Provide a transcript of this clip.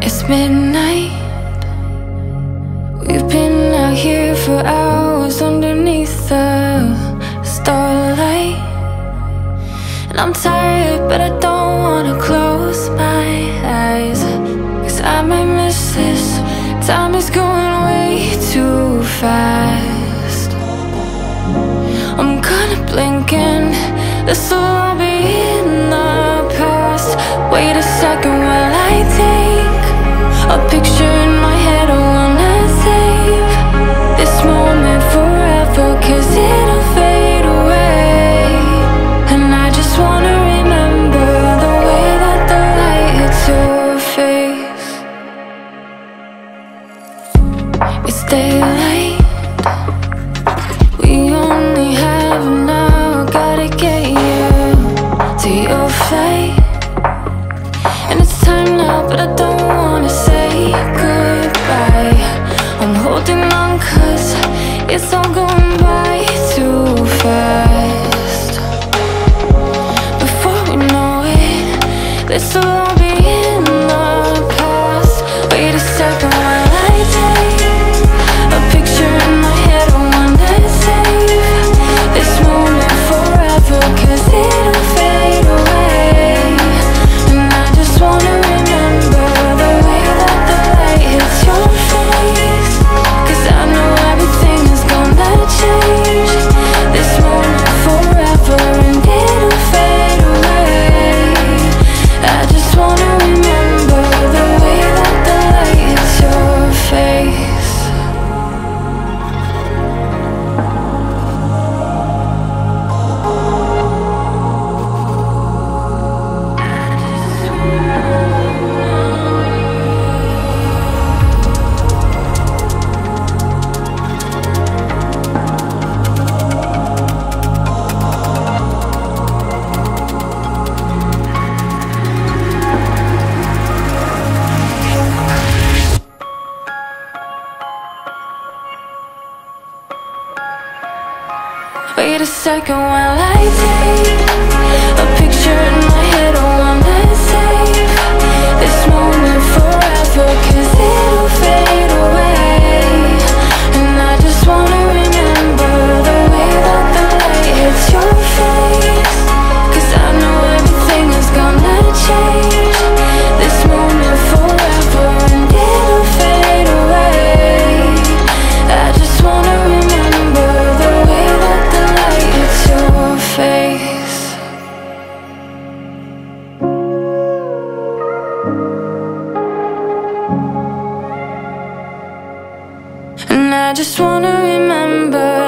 It's midnight. We've been out here for hours underneath the starlight, and I'm tired, but I don't wanna close my eyes, 'cause I might miss this. Time is going way too fast. I'm gonna blink and this'll all be in the past. Wait a second while I take a picture in my head. I wanna save this moment forever, 'cause it'll fade away. And I just wanna remember the way that the light hits your face. It's daylight. We only have an hour. Gotta get you to your flight. And it's time now, but I don't wanna say goodbye. I'm holding on 'cause it's all going by too fast. Before we know it, this'll all be in the past. Wait a second while I take a picture in my head. I wanna save this moment forever, 'cause it'll fade away. And I just wanna remember the way that the light hits your face, 'cause I know everything is gonna change this moment forever, and it'll fade away. I just wanna remember the way that the light hits your face. Wait a second while I take a picture in my head. I wanna save this moment forever, 'cause it'll fade away. And I just wanna remember the way that the light hits your face, 'cause I know everything is gonna change this moment forever, and it'll fade away. I just wanna remember the way that the light hits your face. And I just wanna remember